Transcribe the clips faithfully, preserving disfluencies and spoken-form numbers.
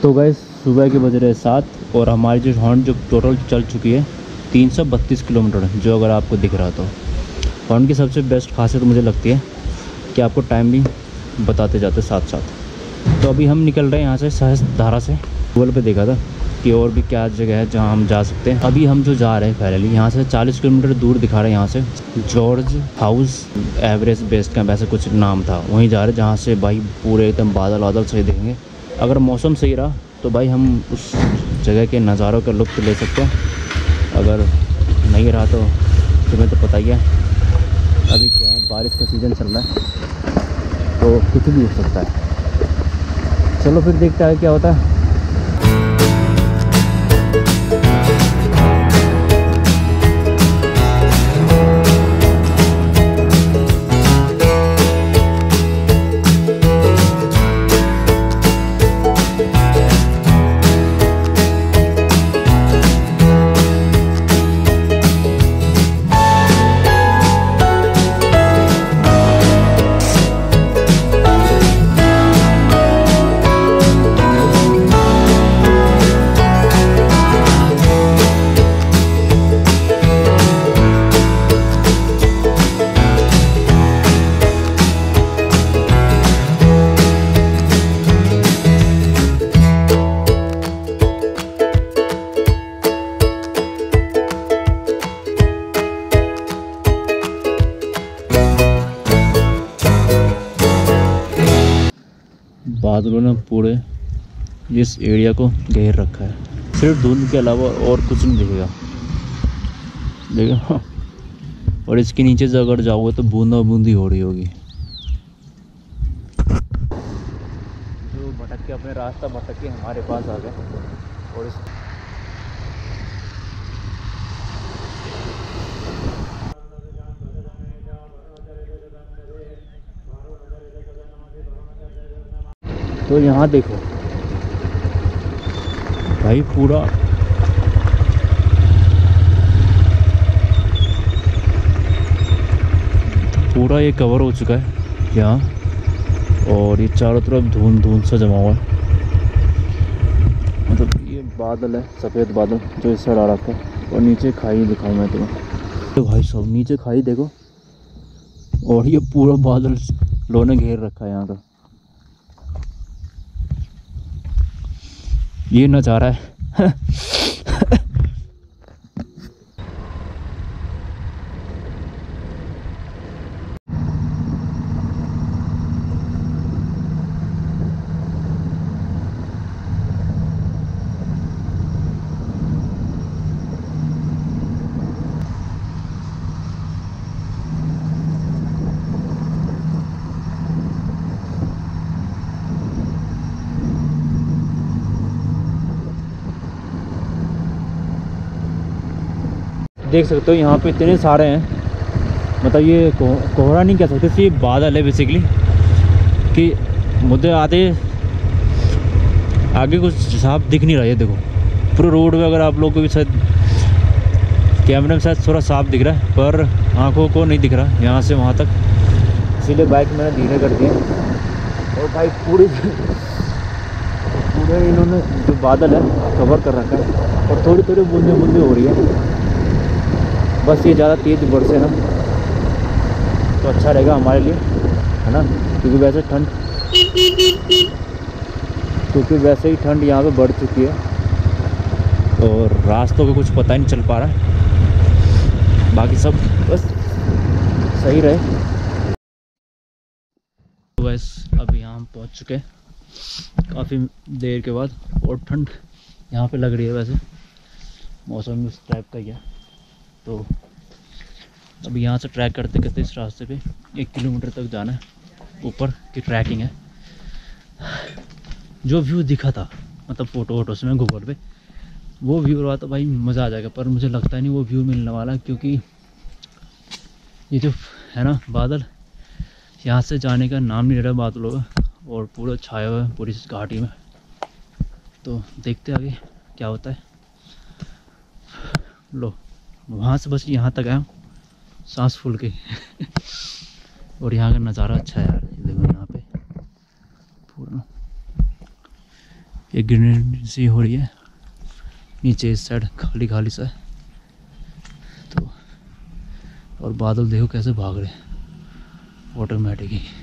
तो गाइस सुबह के बज रहे सात और हमारी जो हॉर्न जो टोटल चल चुकी है तीन सौ बत्तीस किलोमीटर, जो अगर आपको दिख रहा तो हॉर्न की सबसे बेस्ट खासियत मुझे लगती है कि आपको टाइम भी बताते जाते साथ साथ। तो अभी हम निकल रहे हैं यहाँ से सहस धारा से। गूगल पे देखा था कि और भी क्या जगह है जहाँ हम जा सकते हैं। अभी हम जो जा रहे हैं फाइनली यहाँ से चालीस किलोमीटर दूर दिखा रहे हैं, यहाँ से George house Everest base camp ऐसा कुछ नाम था, वहीं जा रहे हैं जहाँ से भाई पूरे एकदम बादल बादल सही दिखेंगे। अगर मौसम सही रहा तो भाई हम उस जगह के नज़ारों का लुत्फ़ ले सकते हैं। अगर नहीं रहा तो तुम्हें तो पता ही है अभी क्या है, बारिश का सीज़न चल रहा है तो कुछ भी हो सकता है। चलो फिर देखते हैं क्या होता है। बादलों ने पूरे इस एरिया को घेर रखा है, सिर्फ धुंध के अलावा और कुछ नहीं दिखेगा। देखो, और इसके नीचे से अगर जाओगे तो बूंदा बूंदी हो रही होगी। जो भटक के अपने रास्ता भटक के हमारे पास आ गए और इस तो यहाँ देखो भाई पूरा पूरा ये कवर हो चुका है यहाँ, और ये चारों तरफ धुंध धुंध सा जमा हुआ है। मतलब ये बादल है, सफ़ेद बादल जो इस साइड आ रखा है, और नीचे खाई दिखाऊँ मैं तुम्हें। तो भाई सब नीचे खाई देखो, और ये पूरा बादल लो ने घेर रखा है यहाँ का। ये नज़ारा है। देख सकते हो यहाँ पे इतने सारे हैं, मतलब ये कोहरा नहीं कह सकते, ये बादल है बेसिकली। कि मुझे आते आगे कुछ साफ दिख नहीं रहा है। देखो पूरे रोड पे अगर आप लोग को भी शायद कैमरे में शायद थोड़ा साफ दिख रहा है, पर आंखों को नहीं दिख रहा यहाँ से वहाँ तक, इसीलिए बाइक मैंने धीरे कर दिया। और भाई पूरे पूरे इन्होंने जो बादल है कवर कर रखा है, और थोड़ी थोड़ी बूंदे बूंदे हो रही है। बस ये ज़्यादा तेज़ बरसे ना तो अच्छा रहेगा हमारे लिए, है ना, क्योंकि वैसे ठंड क्योंकि वैसे ही ठंड यहाँ पे बढ़ चुकी है, और रास्तों का कुछ पता ही नहीं चल पा रहा है। बाकी सब बस सही रहे। तो बस अब यहाँ हम पहुँच चुके हैं काफ़ी देर के बाद, और ठंड यहाँ पे लग रही है। वैसे मौसम इस टाइप का ही है। तो अब यहाँ से ट्रैक करते करते इस रास्ते पे एक किलोमीटर तक जाना है, ऊपर की ट्रैकिंग है। जो व्यू दिखा था मतलब फ़ोटो वोटो से मैं गूगल पे, वो व्यू रहा तो भाई मज़ा आ जाएगा, पर मुझे लगता नहीं वो व्यू मिलने वाला, क्योंकि ये जो है ना बादल यहाँ से जाने का नाम नहीं ले रहा बादलों का, और पूरा छाया हुआ है पूरी इस घाटी में। तो देखते आगे क्या होता है। लो वहाँ से बस यहाँ तक आया सांस फूल के। और यहाँ का नज़ारा अच्छा है यार, देखो यहाँ पे पूरा एक ग्रीनरी सी हो रही है नीचे, इस साइड खाली खाली सा है। तो और बादल देखो कैसे भाग रहे हैं ऑटोमेटिक ही।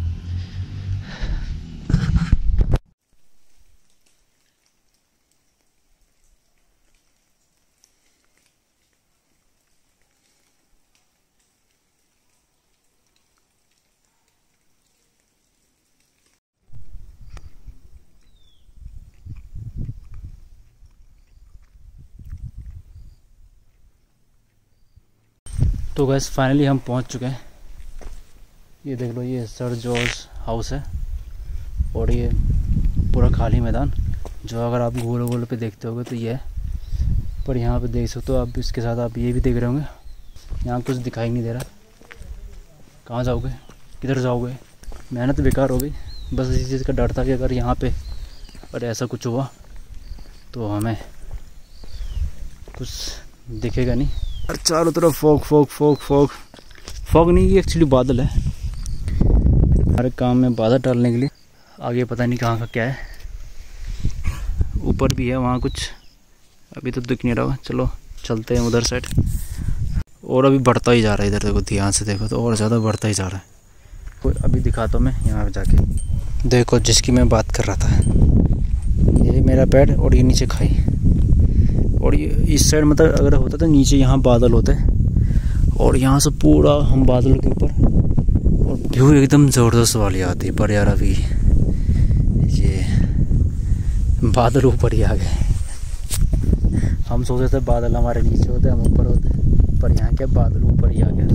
तो गैस फाइनली हम पहुंच चुके हैं। ये देख लो, ये सर जॉर्ज हाउस है और ये पूरा खाली मैदान, जो अगर आप गूगल वूगल पे देखते होगे तो ये है। पर यहाँ पे देख सकते हो आप, इसके साथ आप ये भी देख रहे होंगे, यहाँ कुछ दिखाई नहीं दे रहा। कहाँ जाओगे, किधर जाओगे? मेहनत बेकार हो गई। बस इसी चीज़ का डर था कि अगर यहाँ पे अगर ऐसा कुछ हुआ तो हमें कुछ दिखेगा नहीं। और चारों तरफ fog fog fog fog fog नहीं, ये एक्चुअली बादल है। हमारे काम में बादल डालने के लिए आगे पता नहीं कहाँ का क्या है, ऊपर भी है वहाँ कुछ, अभी तो दिख नहीं रहा। चलो चलते हैं उधर साइड। और अभी बढ़ता ही जा रहा है इधर, देखो ध्यान से देखो तो और ज़्यादा बढ़ता ही जा रहा है। कोई अभी दिखाता हूँ मैं यहाँ पे जाके। देखो जिसकी मैं बात कर रहा था, ये मेरा पेड़ और ये नीचे खाई, और ये इस साइड मतलब अगर होता तो नीचे यहाँ बादल होते और यहाँ से पूरा हम बादलों के ऊपर, और व्यू एकदम ज़बरदस्त वाली आती है। पर यार अभी ये बादल ऊपर ही आ गए। हम सोचते थे बादल हमारे नीचे होते, हम ऊपर होते, पर यहाँ क्या बादल ऊपर ही आ गया।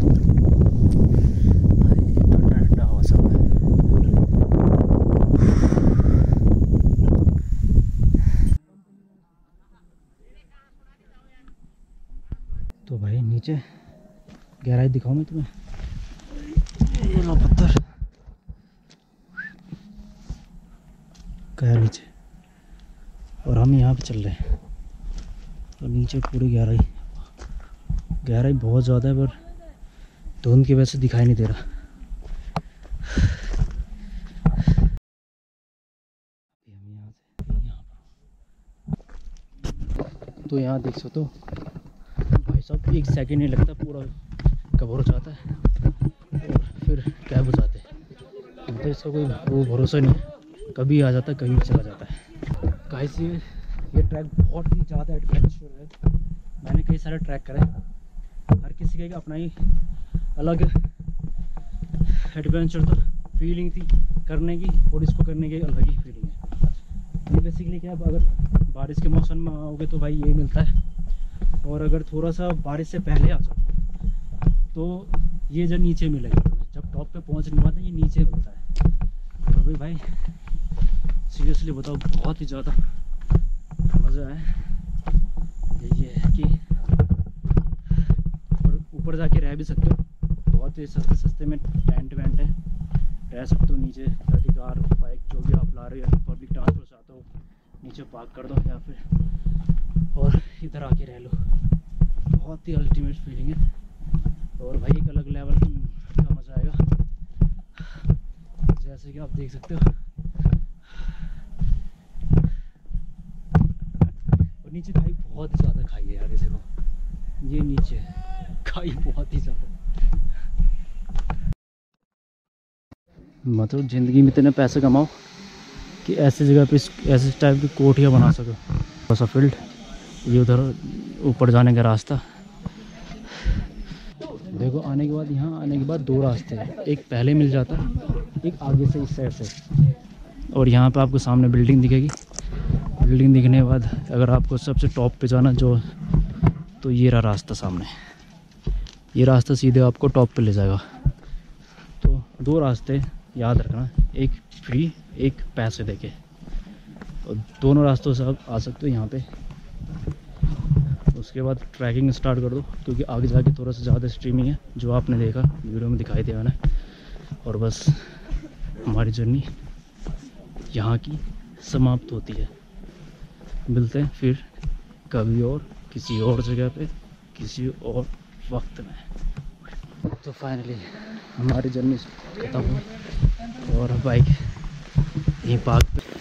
ठंडा ठंडा हवा सब है। तो भाई नीचे गहराई दिखाऊं मैं तुम्हें, ये लो पत्थर क्या नीचे, और हम यहाँ पे चल रहे हैं। और नीचे पूरी गहराई, गहराई बहुत ज़्यादा है, पर धुंध की वजह से दिखाई नहीं दे रहा। तो यहाँ देख सकते हो भाई साहब, एक सेकंड नहीं लगता, पूरा कवर हो जाता है और फिर गायब हो जाते हैं। तो इसका कोई वो भरोसा नहीं है, कभी आ जाता है कभी चला जाता है। गाइस ये ये ट्रैक बहुत ही ज़्यादा एडवेंचर है। मैंने कई सारे ट्रैक करे, हर किसी का अपना ही अलग एडवेंचर था, फीलिंग थी करने की, और इसको करने की अलग ही फीलिंग है। ये बेसिकली क्या है, अगर बारिश के मौसम में आओगे तो भाई ये मिलता है, और अगर थोड़ा सा बारिश से पहले आ जाओ तो ये जब नीचे मिलेगा तुम्हें, जब टॉप पे पहुंचने के बाद ये नीचे मिलता है। तो भाई भाई सीरियसली बताओ, बहुत ही ज़्यादा मज़ा है। ये है कि और ऊपर जाके रह भी सकते हो, बहुत ही सस्ते सस्ते में टेंट वेंट है, रह सकते हो नीचे जाके। कार बाइक जो भी आप ला रहे हो, पब्लिक ट्रांसपोर्ट से आते हो, नीचे पार्क कर दो या फिर और इधर आके रह लो। बहुत ही अल्टीमेट फीलिंग है, और भाई एक अलग लेवल का मज़ा आएगा। जैसे कि आप देख सकते हो, और नीचे खाई बहुत ही ज़्यादा खाई है यार। ये देखो, ये नीचे खाई बहुत ही ज़्यादा। मतलब ज़िंदगी में इतने पैसे कमाओ कि ऐसी जगह पे ऐसे टाइप की कोठियाँ बना सको। थोड़ा सा फील्ड, ये उधर ऊपर जाने का रास्ता देखो। आने के बाद यहाँ आने के बाद दो रास्ते हैं, एक पहले मिल जाता है, एक आगे से इस साइड से। और यहाँ पे आपको सामने बिल्डिंग दिखेगी। बिल्डिंग दिखने के बाद अगर आपको सबसे टॉप पे जाना जो, तो ये रहा रास्ता सामने, ये रास्ता सीधे आपको टॉप पे ले जाएगा। तो दो रास्ते याद रखना, एक फ्री एक पैसे देके, और दोनों रास्तों से आप आ सकते हो यहाँ पे। उसके बाद ट्रैकिंग स्टार्ट कर दो, क्योंकि आगे जाके थोड़ा सा ज़्यादा स्ट्रीमिंग है, जो आपने देखा वीडियो में दिखाई दिया मैंने। और बस हमारी जर्नी यहाँ की समाप्त होती है। मिलते हैं फिर कभी और किसी और जगह पे किसी और वक्त में। तो फाइनली हमारी जर्नी ख़त्म हुई और बाइक यहीं पार्क